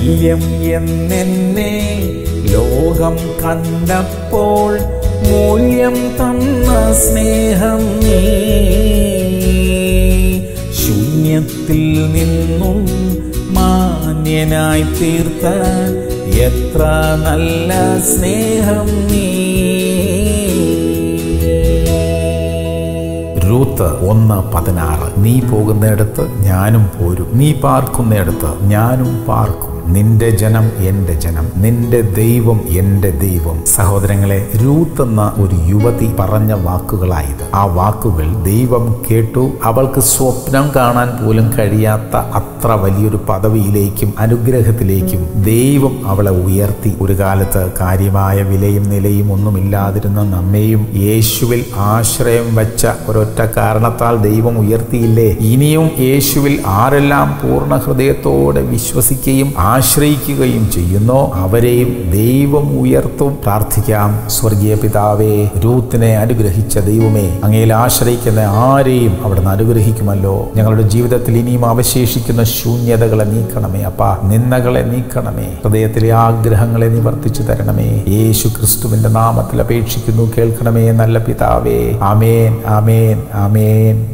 തുല്യം എന്നെ ലോകം കണ്ടപ്പോൾ മൂല്യം തന്ന സ്നേഹം നീ. ശൂന്യത്തിൽ നിന്നും മാന്യനായി തീർത്ത എത്ര നല്ല സ്നേഹം നീ. രൂത്ത് 1:16. നീ പോകുന്നിടത്ത് ഞാനും പോരും, നീ പാർക്കുന്നിടത്ത് ഞാനും പാർക്കും. നിന്റെ ജനം എന്റെ ജനം, നിന്റെ ദൈവം എന്റെ ദൈവം. സഹോദരങ്ങളെ, രൂത്ത് എന്ന ഒരു യുവതി പറഞ്ഞ വാക്കുകളായത്. ആ വാക്കുകൾ ദൈവം കേട്ടു. അവൾക്ക് സ്വപ്നം കാണാൻ പോലും കഴിയാത്ത അത്ര വലിയൊരു പദവിയിലേക്കും അനുഗ്രഹത്തിലേക്കും ദൈവം അവളെ ഉയർത്തി. ഒരു കാലത്ത് കാര്യമായ വിലയും നിലയും ഒന്നുമില്ലാതിരുന്ന നമ്മെയും യേശുവിൽ ആശ്രയം വച്ച ഒരൊറ്റ കാരണത്താൽ ദൈവം ഉയർത്തിയില്ലേ? ഇനിയും യേശുവിൽ ആരെല്ലാം പൂർണ്ണ ഹൃദയത്തോടെ വിശ്വസിക്കുകയും ആശ്രയിക്കുകയും ചെയ്യുന്നോ അവരെയും ദൈവം ഉയർത്തും. പ്രാർത്ഥിക്കാം. സ്വർഗീയ പിതാവേ, രൂത്തിനെ അനുഗ്രഹിച്ച ദൈവമേ, അങ്ങയിൽ ആശ്രയിക്കുന്ന ആരെയും അവിടുന്ന് അനുഗ്രഹിക്കുമല്ലോ. ഞങ്ങളുടെ ജീവിതത്തിൽ ഇനിയും അവശേഷിക്കുന്ന ശൂന്യതകളെ നീക്കണമേ അപ്പാ, നിന്ദകളെ നീക്കണമേ, ഹൃദയത്തിലെ ആഗ്രഹങ്ങളെ നിവർത്തിച്ചു തരണമേ. യേശു ക്രിസ്തുവിന്റെ നാമത്തിൽ അപേക്ഷിക്കുന്നു, കേൾക്കണമേ നല്ല പിതാവേ. ആമേൻ, ആമേൻ, ആമേൻ.